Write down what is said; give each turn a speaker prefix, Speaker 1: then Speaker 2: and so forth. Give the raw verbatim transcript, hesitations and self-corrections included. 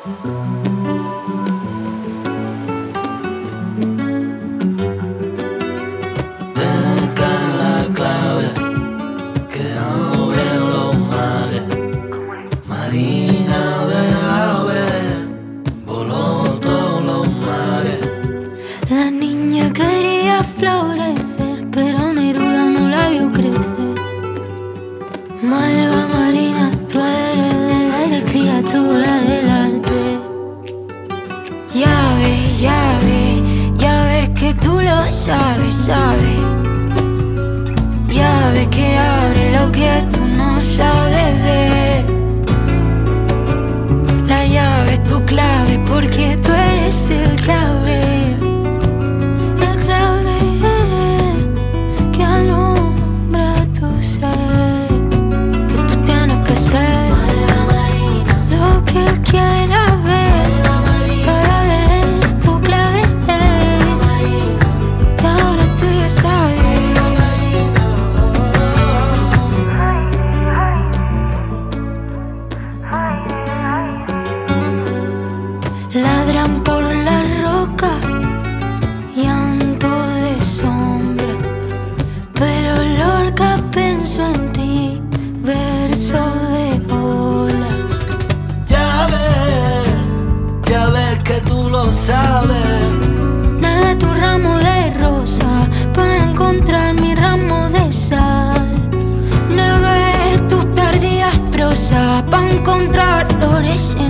Speaker 1: La niña quería florecer, pero Neruda no la vio crecer. Malva Marina, tú eres del aire, criatura del arte. Ya ves, ya ves, ya ves que tú lo sabes, sabes. Ya ves que abre lo que tú no sabes ver. La llave es tu clave porque tú eres el clave. Ladran por la roca, llanto de sombra, pero Lorca pensó en ti, verso de olas.
Speaker 2: Ya ves, ya ves que tú lo sabes.
Speaker 1: Nada tu ramo de rosa para encontrar mi ramo de sal. Negué tus tardías prosas para encontrar flores en